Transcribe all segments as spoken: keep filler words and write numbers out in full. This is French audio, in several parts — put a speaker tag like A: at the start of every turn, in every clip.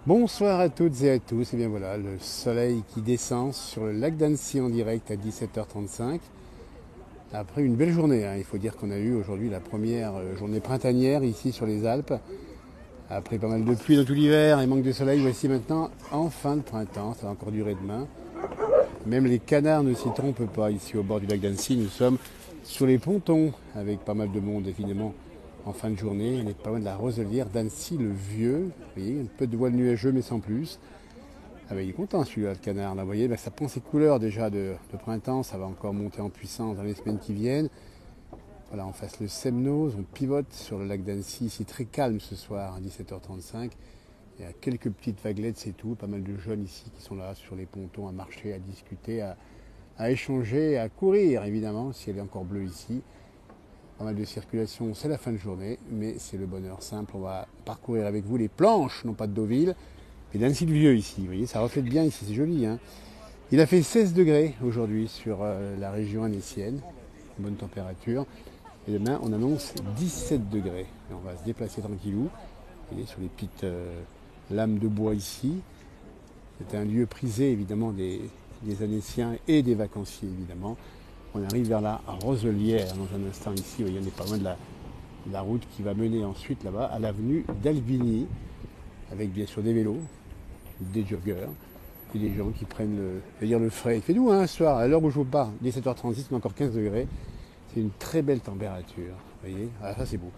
A: Bonsoir à toutes et à tous, et bien voilà, le soleil qui descend sur le lac d'Annecy en direct à dix-sept heures trente-cinq. Après une belle journée, hein. Il faut dire qu'on a eu aujourd'hui la première journée printanière ici sur les Alpes. Après pas mal de pluie dans tout l'hiver et manque de soleil, voici maintenant en fin de printemps, ça va encore durer demain. Même les canards ne s'y trompent pas ici au bord du lac d'Annecy, nous sommes sur les pontons avec pas mal de monde évidemment. En fin de journée, on est pas loin de la Roselière d'Annecy-le-Vieux. Vous voyez, un peu de voile nuageux, mais sans plus. Ah ben, il est content celui-là, le canard. Là, vous voyez, ben, ça prend ses couleurs déjà de, de printemps. Ça va encore monter en puissance dans les semaines qui viennent. Voilà, on fasse le Semnose. On pivote sur le lac d'Annecy. Ici, très calme ce soir, à dix-sept heures trente-cinq. Il y a quelques petites vaguelettes, c'est tout. Pas mal de jeunes ici qui sont là sur les pontons à marcher, à discuter, à, à échanger, à courir, évidemment, si elle est encore bleue ici. Pas mal de circulation, c'est la fin de journée, mais c'est le bonheur simple. On va parcourir avec vous les planches, non pas de Deauville, mais d'Annecy-le-Vieux ici. Vous voyez, ça reflète bien ici, c'est joli. Hein. Il a fait seize degrés aujourd'hui sur euh, la région annécienne, bonne température. Et demain, on annonce dix-sept degrés. Et on va se déplacer tranquillou. Vous voyez, sur les petites euh, lames de bois ici. C'est un lieu prisé, évidemment, des, des Annéciens et des vacanciers, évidemment. On arrive vers la Roselière dans un instant ici. Vous voyez, on est pas loin de la, de la route qui va mener ensuite là-bas à l'avenue d'Albigny, avec bien sûr des vélos, des joggeurs, et des gens qui prennent le, dire le frais. Il fait doux hein, ce soir, à l'heure où je vous parle, dix-sept heures trente-six, mais encore quinze degrés. C'est une très belle température. Vous voyez, ah, ça c'est beau.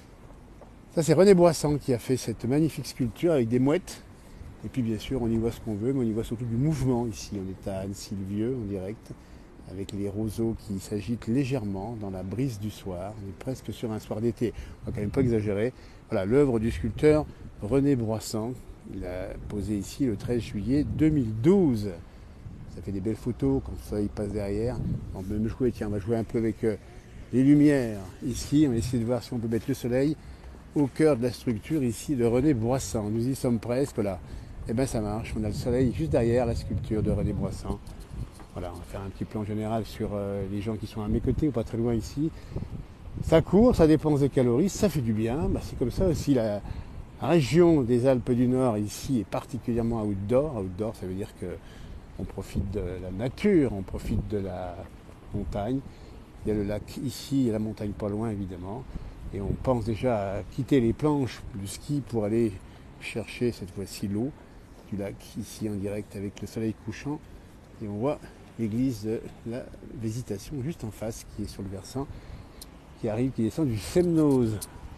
A: Ça c'est René Boissan qui a fait cette magnifique sculpture avec des mouettes. Et puis bien sûr, on y voit ce qu'on veut, mais on y voit surtout du mouvement ici. On est à Annecy-le-Vieux en direct, avec les roseaux qui s'agitent légèrement dans la brise du soir. On est presque sur un soir d'été, on va quand même pas exagérer. Voilà, l'œuvre du sculpteur René Boissan. Il a posé ici le treize juillet deux mille douze. Ça fait des belles photos quand le soleil passe derrière. On peut même jouer, tiens, on va jouer un peu avec euh, les lumières ici. On va essayer de voir si on peut mettre le soleil au cœur de la structure ici de René Boissan. Nous y sommes presque là. Et bien ça marche, on a le soleil juste derrière la sculpture de René Boissan. Voilà, on va faire un petit plan général sur euh, les gens qui sont à mes côtés ou pas très loin ici. Ça court, ça dépense des calories, ça fait du bien. Bah, c'est comme ça aussi la région des Alpes du Nord ici est particulièrement outdoor. Outdoor, ça veut dire qu'on profite de la nature, on profite de la montagne. Il y a le lac ici et la montagne pas loin évidemment. Et on pense déjà à quitter les planches du ski pour aller chercher cette fois-ci l'eau du lac ici en direct avec le soleil couchant. Et on voit l'église de la Visitation juste en face qui est sur le versant, qui arrive, qui descend du Semnose.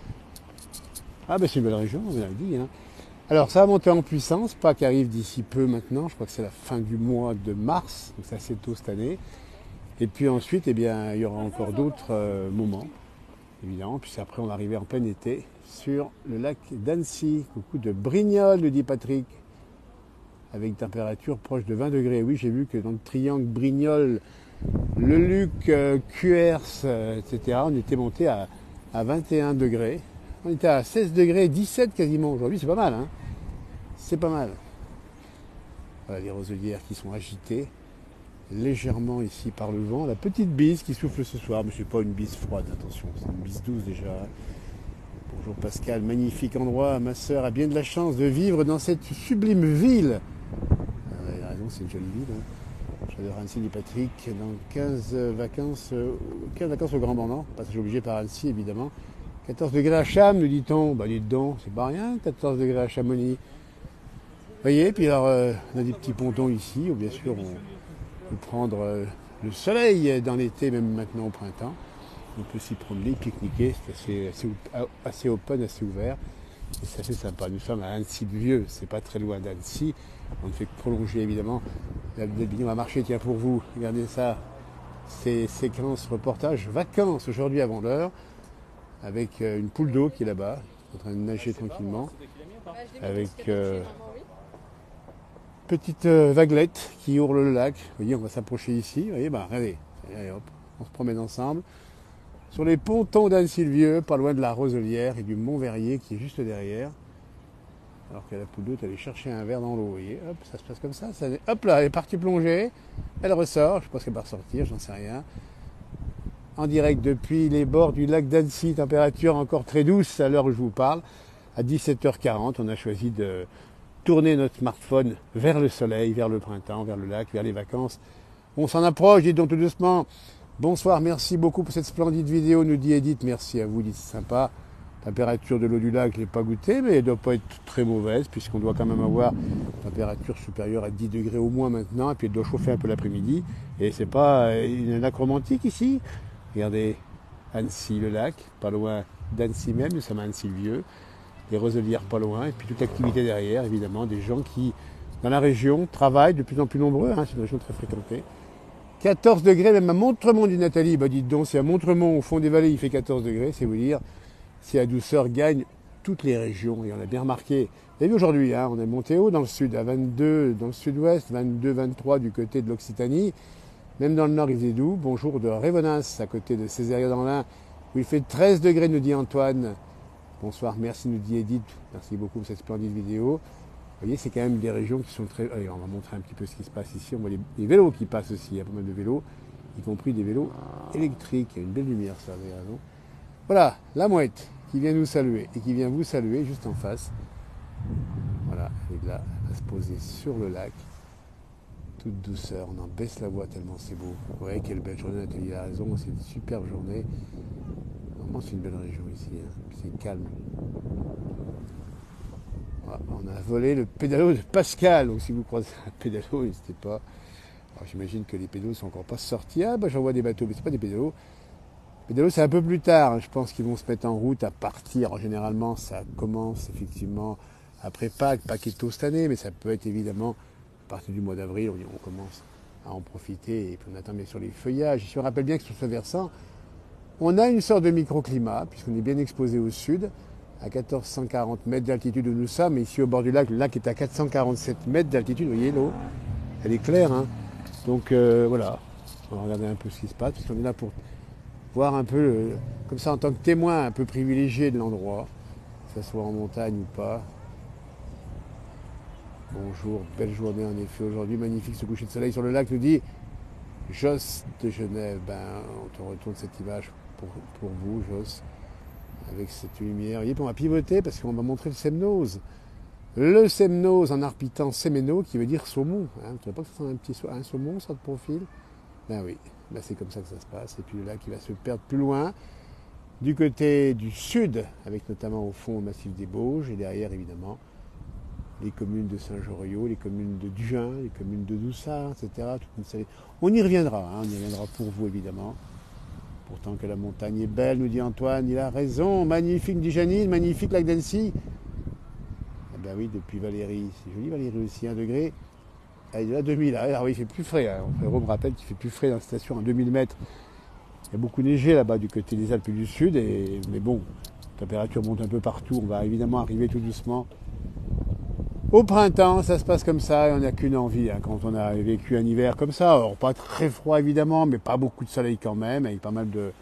A: Ah ben c'est une belle région, on l'a dit. Hein. Alors ça va monter en puissance, pas qu'arrive d'ici peu maintenant, je crois que c'est la fin du mois de mars, donc c'est assez tôt cette année. Et puis ensuite, eh bien, il y aura encore d'autres euh, moments, évidemment. Puis après, on va arriver en plein été sur le lac d'Annecy. Coucou de Brignoles, nous dit Patrick, avec une température proche de vingt degrés. Oui, j'ai vu que dans le triangle Brignoles, le Luc, euh, Cuers, euh, et cetera, on était monté à, à vingt et un degrés. On était à seize degrés, dix-sept quasiment aujourd'hui, c'est pas mal. Hein, c'est pas mal. Voilà les roselières qui sont agitées légèrement ici par le vent. La petite bise qui souffle ce soir, mais c'est pas une bise froide, attention, c'est une bise douce déjà. Bonjour Pascal, magnifique endroit. Ma sœur a bien de la chance de vivre dans cette sublime ville. Ah, elle a raison, c'est une jolie ville. Hein. J'adore Annecy, dit Patrick. Dans quinze vacances, euh, quinze vacances au Grand Bornand, passage obligé par Annecy évidemment. quatorze degrés à Cham, nous dit-on. Bah dites donc, c'est pas rien, quatorze degrés à Chamonix. Vous voyez, puis alors, euh, on a des petits pontons ici, où bien sûr on peut prendre euh, le soleil dans l'été, même maintenant au printemps. On peut s'y promener, pique-niquer, c'est assez, assez, assez open, assez ouvert. Et c'est assez sympa. Nous sommes à Annecy-le-Vieux, c'est pas très loin d'Annecy. On ne fait que prolonger évidemment. On va marcher, tiens pour vous, regardez ça. Ces séquences reportages, vacances aujourd'hui avant l'heure, avec euh, une poule d'eau qui est là-bas, en train de nager tranquillement, avec euh, petite euh, vaguelette qui ourle le lac. Vous voyez, on va s'approcher ici. Vous voyez, bah regardez, allez, hop, on se promène ensemble. Sur les pontons d'Annecy-le-Vieux, pas loin de la Roselière et du Mont-Verrier qui est juste derrière. Alors que la poule d'eau est allée chercher un verre dans l'eau. Vous voyez, hop, ça se passe comme ça. ça. Hop là, elle est partie plonger. Elle ressort. Je pense qu'elle va ressortir, j'en sais rien. En direct depuis les bords du lac d'Annecy, température encore très douce à l'heure où je vous parle. À dix-sept heures quarante, on a choisi de, tourner notre smartphone vers le soleil, vers le printemps, vers le lac, vers les vacances. On s'en approche, dites donc tout doucement. Bonsoir, merci beaucoup pour cette splendide vidéo, nous dit Edith. Merci à vous, dites c'est sympa. Température de l'eau du lac, je ne l'ai pas goûté, mais elle ne doit pas être très mauvaise, puisqu'on doit quand même avoir une température supérieure à dix degrés au moins maintenant, et puis elle doit chauffer un peu l'après-midi. Et c'est pas une lac romantique ici. Regardez, Annecy, le lac, pas loin d'Annecy même, nous sommes à Annecy-le-Vieux. Les Roselières pas loin, et puis toute l'activité derrière, évidemment, des gens qui, dans la région, travaillent de plus en plus nombreux, hein, c'est une région très fréquentée. quatorze degrés, même à Montremont, dit Nathalie. Bah dites donc, si à Montremont, au fond des vallées, il fait quatorze degrés, c'est vous dire si la douceur gagne toutes les régions, et on l'a bien remarqué. Vous avez vu aujourd'hui, hein, on est monté haut dans le sud, à vingt-deux dans le sud-ouest, vingt-deux vingt-trois du côté de l'Occitanie. Même dans le nord, il faisait doux. Bonjour de Révenas, à côté de Césaire-dans-l'Ain, où il fait treize degrés, nous dit Antoine. Bonsoir, merci, nous dit Edith. Merci beaucoup pour cette splendide vidéo. Vous voyez, c'est quand même des régions qui sont très... Allez, on va montrer un petit peu ce qui se passe ici. On voit les, les vélos qui passent aussi. Il y a pas mal de vélos, y compris des vélos électriques. Il y a une belle lumière, ça, vous avez raison. Voilà, la mouette qui vient nous saluer et qui vient vous saluer juste en face. Voilà, et là, elle va se poser sur le lac. Toute douceur, on en baisse la voix tellement c'est beau. Vous voyez quelle belle journée, Nathalie a raison, c'est une superbe journée. Vraiment, c'est une belle région ici, hein. C'est calme. Voilà, on a volé le pédalo de Pascal, donc si vous croisez un pédalo, n'hésitez pas. Alors j'imagine que les pédalos ne sont encore pas sortis. Ah bah j'en vois des bateaux, mais ce pas des pédalos. Les pédalos c'est un peu plus tard, hein. Je pense qu'ils vont se mettre en route à partir. Généralement ça commence effectivement après Pâques, Pâques est tôt cette année, mais ça peut être évidemment à partir du mois d'avril, on, on commence à en profiter et puis on attend bien sûr les feuillages. Je me rappelle bien que sur ce versant, on a une sorte de microclimat, puisqu'on est bien exposé au sud, à quatorze cent quarante mètres d'altitude où nous sommes. Et ici au bord du lac, le lac est à quatre cent quarante-sept mètres d'altitude. Vous voyez l'eau, elle est claire. Hein. Donc euh, voilà, on va regarder un peu ce qui se passe, parce qu'on est là pour voir un peu, euh, comme ça en tant que témoin un peu privilégié de l'endroit, que ce soit en montagne ou pas. Bonjour, belle journée en effet aujourd'hui, magnifique ce coucher de soleil sur le lac, nous dit Joss de Genève. Ben, on te retourne cette image pour, pour vous, Joss, avec cette lumière. Vous voyez, on va pivoter parce qu'on va montrer le semnose. Le semnose en arpitan séméno qui veut dire saumon. Hein. Tu ne vois pas que ça sent un petit un saumon sur le profil? Ben oui, ben c'est comme ça que ça se passe. Et puis le lac qui va se perdre plus loin, du côté du sud, avec notamment au fond le massif des Bauges, et derrière évidemment les communes de Saint-Joriot, les communes de Duin, les communes de Doussard, et cetera. Toute une série. On y reviendra, hein, on y reviendra pour vous évidemment. Pourtant que la montagne est belle, nous dit Antoine, il a raison. Magnifique, dit Janine, magnifique lac d'Annecy. Eh bien oui, depuis Valérie, c'est joli Valérie aussi, un degré. Ah, il est à deux mille, ah oui, il fait plus frais. Hein. Mon frère me rappelle qu'il fait plus frais dans la station à deux mille mètres. Il y a beaucoup neigé là-bas du côté des Alpes du Sud, et, mais bon, la température monte un peu partout. On va évidemment arriver tout doucement. Au printemps, ça se passe comme ça, et on n'a qu'une envie, hein, quand on a vécu un hiver comme ça. Alors, pas très froid évidemment, mais pas beaucoup de soleil quand même, avec pas mal de,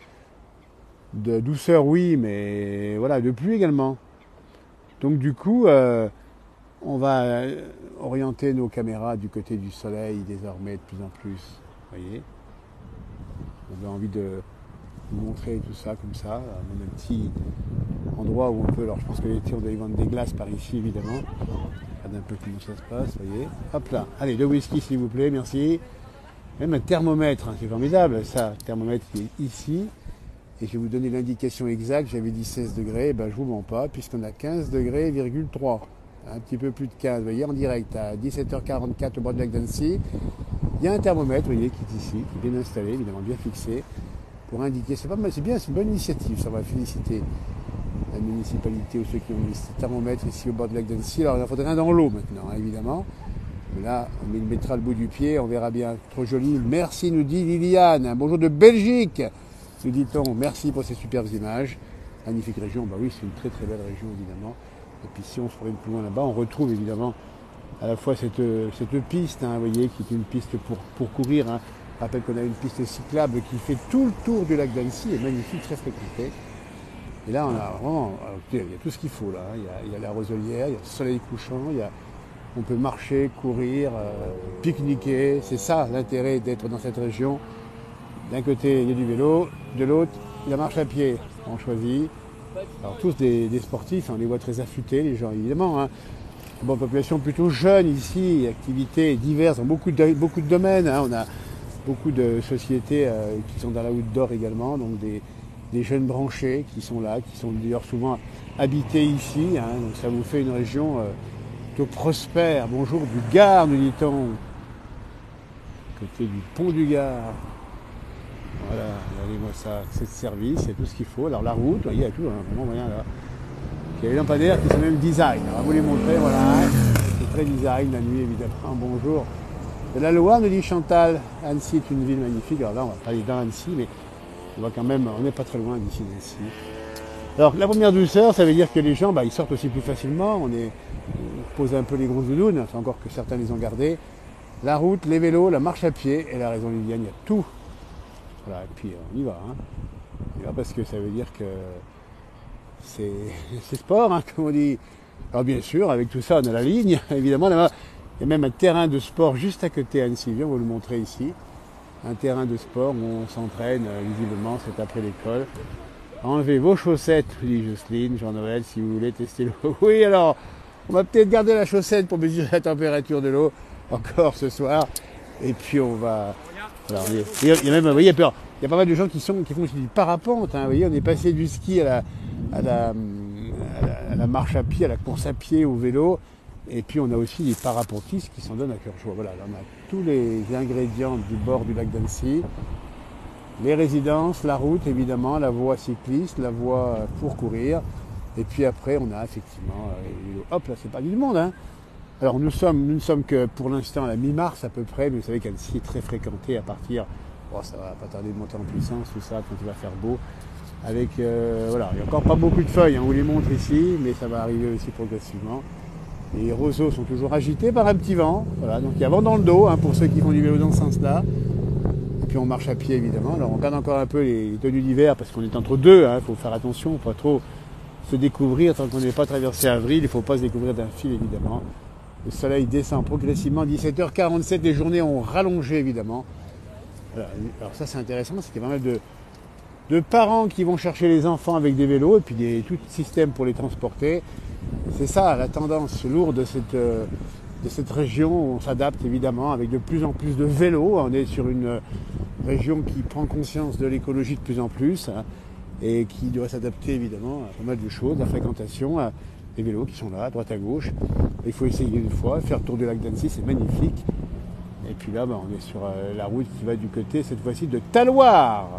A: de douceur, oui, mais voilà, de pluie également. Donc du coup, euh, on va orienter nos caméras du côté du soleil désormais de plus en plus, vous voyez. On a envie de vous montrer tout ça comme ça, on a un petit endroit où on peut, alors je pense que l'été on doit y vendre des glaces par ici évidemment. Regardez un peu comment ça se passe, vous voyez. Hop là, allez, deux whisky s'il vous plaît, merci. Même un thermomètre, hein, c'est formidable ça, le thermomètre qui est ici. Et je vais vous donner l'indication exacte, j'avais dit seize degrés, ben je vous mens pas, puisqu'on a quinze degrés, virgule trois. Un petit peu plus de quinze, vous voyez, en direct à dix-sept heures quarante-quatre au bord du lac d'Annecy. Il y a un thermomètre, vous voyez, qui est ici, qui est bien installé, évidemment bien fixé, pour indiquer, c'est pas mal, c'est bien, c'est une bonne initiative, ça va féliciter la municipalité ou ceux qui ont mis ce thermomètre ici au bord du lac d'Annecy. Alors il en faudrait un dans l'eau maintenant, hein, évidemment. Mais là, on le mettra le bout du pied, on verra bien. Trop joli. Merci, nous dit Liliane. Bonjour de Belgique, nous dit-on. Merci pour ces superbes images. Magnifique région. Bah oui, c'est une très très belle région, évidemment. Et puis si on se promène plus loin là-bas, on retrouve évidemment à la fois cette, cette piste, hein, vous voyez, qui est une piste pour, pour courir. Hein. Je rappelle qu'on a une piste cyclable qui fait tout le tour du lac d'Annecy, et magnifique, très fréquentée. Et là, on a vraiment, il y a tout ce qu'il faut là. Il y a, il y a la roselière, il y a le soleil couchant, il y a, on peut marcher, courir, euh, pique-niquer. C'est ça l'intérêt d'être dans cette région. D'un côté, il y a du vélo, de l'autre, la marche à pied. On choisit. Alors tous des, des sportifs, on les voit très affûtés, les gens évidemment. Hein. Bon, population plutôt jeune ici, activités diverses dans beaucoup de, beaucoup de domaines. Hein. On a beaucoup de sociétés euh, qui sont dans la outdoor également, donc des, des jeunes branchés qui sont là, qui sont d'ailleurs souvent habités ici. Hein. Donc ça vous fait une région euh, plutôt prospère. Bonjour du Gard, nous dit-on. Côté du pont du Gard. Voilà, regardez-moi ça, c'est de service, il y a tout ce qu'il faut. Alors la route, vous voyez, il y a tout, hein, vraiment rien là. Il y a les lampadaires qui sont même design. On va vous les montrer, voilà. C'est très design la nuit, évidemment. Bonjour. De la Loire, nous dit Chantal. Annecy est une ville magnifique. Alors là, on va pas aller dans Annecy, mais on va quand même, on n'est pas très loin d'ici d'Annecy. Alors la première douceur, ça veut dire que les gens, bah, ils sortent aussi plus facilement. On, est, on pose un peu les grosses doudounes, c'est encore que certains les ont gardés. La route, les vélos, la marche à pied. Et la raison, Liliane, il y a tout. Voilà, et puis on y va. Hein. On y va parce que ça veut dire que c'est sport, hein, comme on dit. Alors bien sûr, avec tout ça, on a la ligne, évidemment. Là-bas, il y a même un terrain de sport juste à côté à Annecy. On va vous le montrer ici. Un terrain de sport où on s'entraîne, visiblement, c'est après l'école. Enlevez vos chaussettes, dit Jocelyne, Jean-Noël, si vous voulez tester l'eau. Oui, alors, on va peut-être garder la chaussette pour mesurer la température de l'eau, encore ce soir. Et puis on va... Alors, il, y a, il y a même, vous voyez, il y a pas mal de gens qui, sont, qui font du parapente. Hein, vous voyez, on est passé du ski à la, à, la, à, la, à la marche à pied, à la course à pied, au vélo. Et puis on a aussi des parapentistes qui s'en donnent à cœur joie. Voilà, là, on a tous les ingrédients du bord du lac d'Annecy. Les résidences, la route évidemment, la voie cycliste, la voie pour courir. Et puis après, on a effectivement, euh, hop là, c'est pas du monde. Hein. Alors nous sommes, nous ne sommes que pour l'instant à la mi-mars à peu près, mais vous savez qu'Annecy est très fréquenté à partir, oh, ça va pas tarder de monter en puissance, tout ça, quand il va faire beau. Avec, euh, voilà, il n'y a encore pas beaucoup de feuilles, hein, on vous les montre ici, mais ça va arriver aussi progressivement. Les roseaux sont toujours agités par un petit vent, voilà, donc il y a vent dans le dos, hein, pour ceux qui font du vélo dans ce sens-là. Et puis on marche à pied évidemment, alors on regarde encore un peu les tenues d'hiver, parce qu'on est entre deux, il hein, faut faire attention, il ne faut pas trop se découvrir tant qu'on n'est pas traversé avril, il ne faut pas se découvrir d'un fil évidemment. Le soleil descend progressivement, dix-sept heures quarante-sept, les journées ont rallongé évidemment. Alors, alors ça c'est intéressant, c'est qu'il y a pas mal de, de parents qui vont chercher les enfants avec des vélos et puis des, tout système pour les transporter. C'est ça la tendance lourde de cette, de cette région où on s'adapte évidemment avec de plus en plus de vélos. On est sur une région qui prend conscience de l'écologie de plus en plus hein, et qui doit s'adapter évidemment à pas mal de choses, la fréquentation. À, les vélos qui sont là, à droite à gauche. Il faut essayer une fois, faire le tour du lac d'Annecy, c'est magnifique. Et puis là, bah, on est sur euh, la route qui va du côté, cette fois-ci, de Talloires.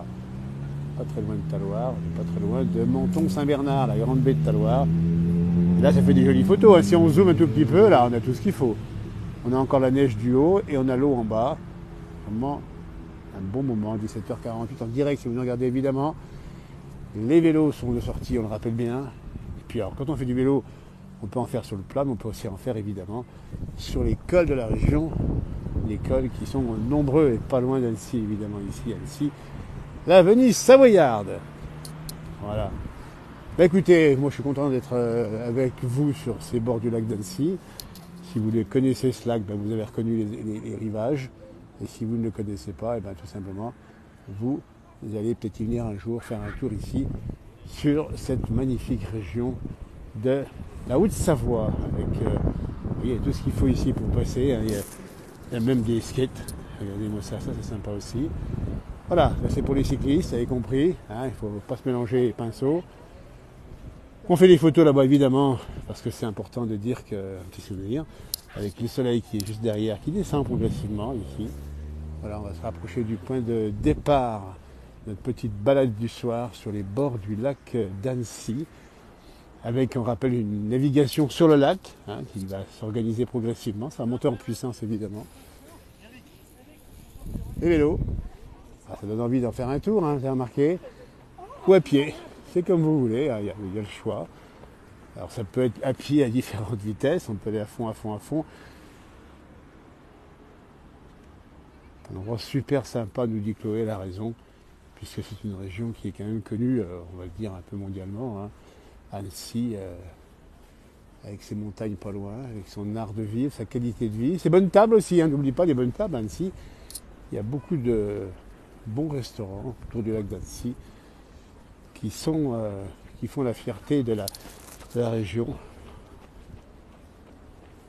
A: Pas très loin de Talloires, pas très loin de Menton-Saint-Bernard, la grande baie de Talloires. Et là, ça fait des jolies photos. Hein. Si on zoome un tout petit peu, là, on a tout ce qu'il faut. On a encore la neige du haut et on a l'eau en bas. Vraiment un bon moment, dix-sept heures quarante-huit en direct, si vous nous regardez évidemment. Les vélos sont de sortie, on le rappelle bien. Puis alors, quand on fait du vélo, on peut en faire sur le plat, mais on peut aussi en faire évidemment sur les cols de la région, les cols qui sont nombreux et pas loin d'Annecy, évidemment ici, Annecy, la Venise savoyarde. Voilà. Bah, écoutez, moi je suis content d'être avec vous sur ces bords du lac d'Annecy. Si vous connaissez ce lac, bah, vous avez reconnu les, les, les rivages. Et si vous ne le connaissez pas, et ben, tout simplement, vous, vous allez peut-être y venir un jour faire un tour ici sur cette magnifique région de la Haute-Savoie, avec euh, vous voyez, tout ce qu'il faut ici pour passer. Hein, il, y a, il y a même des skates. Regardez-moi ça, ça c'est sympa aussi. Voilà, ça c'est pour les cyclistes, vous avez compris. Hein, il ne faut pas se mélanger les pinceaux. On fait des photos là-bas évidemment, parce que c'est important de dire qu'un petit souvenir, avec le soleil qui est juste derrière, qui descend progressivement ici. Voilà, on va se rapprocher du point de départ. Notre petite balade du soir sur les bords du lac d'Annecy, avec, on rappelle, une navigation sur le lac, hein, qui va s'organiser progressivement. Ça va monter en puissance, évidemment. Les vélos. Ah, ça donne envie d'en faire un tour, hein, vous avez remarqué. Ou à pied. C'est comme vous voulez, hein, il y a, il y a le choix. Alors, ça peut être à pied à différentes vitesses. On peut aller à fond, à fond, à fond. Un endroit super sympa, nous dit Chloé, elle a raison. Puisque c'est une région qui est quand même connue, euh, on va le dire un peu mondialement, hein. Annecy, euh, avec ses montagnes pas loin, avec son art de vivre, sa qualité de vie. Ses bonnes tables aussi, hein, n'oublie pas les bonnes tables à Annecy. Il y a beaucoup de bons restaurants autour du lac d'Annecy qui, sont, euh, qui font la fierté de la, de la région.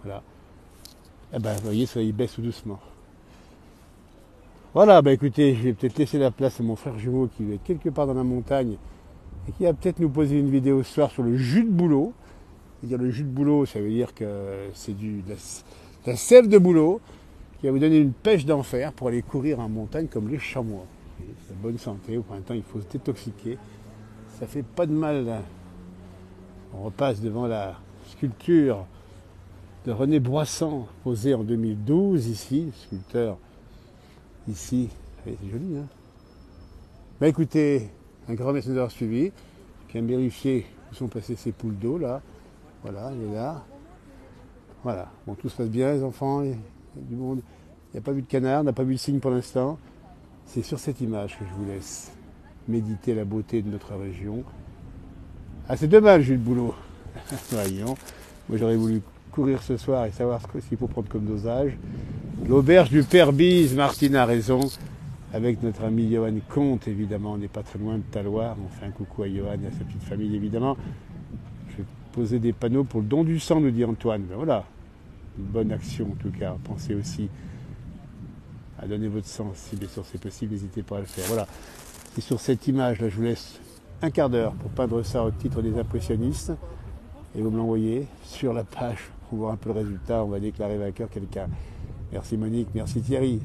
A: Voilà. Eh ben, vous voyez, ça y baisse tout doucement. Voilà, bah écoutez, je vais peut-être laisser la place à mon frère jumeau qui va être quelque part dans la montagne et qui va peut-être nous poser une vidéo ce soir sur le jus de bouleau. C'est-à-dire le jus de bouleau, ça veut dire que c'est du, de, la, de la sève de bouleau qui va vous donner une pêche d'enfer pour aller courir en montagne comme les chamois. C'est la bonne santé, au printemps il faut se détoxiquer. Ça fait pas de mal. On repasse devant la sculpture de René Broissant, posée en deux mille douze ici, sculpteur ici. C'est joli, hein. Bah écoutez, un grand merci d'avoir suivi. Je viens vérifier où sont passées ces poules d'eau là. Voilà, elle est là. Voilà. Bon, tout se passe bien les enfants, il y a du monde. Il n'y a pas vu de canard, on n'a pas vu de signe pour l'instant. C'est sur cette image que je vous laisse méditer la beauté de notre région. Ah, c'est dommage, Jules Boulot. Voyons. Moi, j'aurais voulu courir ce soir et savoir ce qu'il faut prendre comme dosage. L'auberge du Père Bise, Martine a raison. Avec notre ami Johan Comte, évidemment, on n'est pas très loin de Taloir. On fait un coucou à Johan et à sa petite famille, évidemment. Je vais poser des panneaux pour le don du sang, nous dit Antoine. Ben voilà, une bonne action en tout cas. Pensez aussi à donner votre sang, si bien sûr c'est possible, n'hésitez pas à le faire. Voilà, et sur cette image, là, je vous laisse un quart d'heure pour peindre ça au titre des impressionnistes. Et vous me l'envoyez sur la page pour voir un peu le résultat. On va déclarer vainqueur quelqu'un. Merci Monique, merci Thierry.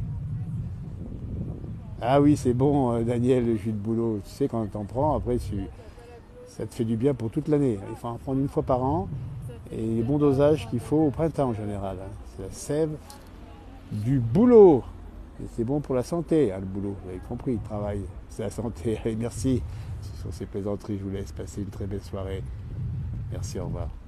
A: Ah oui, c'est bon, euh, Daniel, le jus de bouleau. Tu sais, quand t'en prends, après, tu, ça te fait du bien pour toute l'année. Il faut en prendre une fois par an. Et les bons dosages qu'il faut au printemps en général. Hein. C'est la sève du bouleau. Et c'est bon pour la santé, hein, le boulot. Vous avez compris, le travail, c'est la santé. Allez, merci. Sur ces plaisanteries, je vous laisse passer une très belle soirée. Merci, au revoir.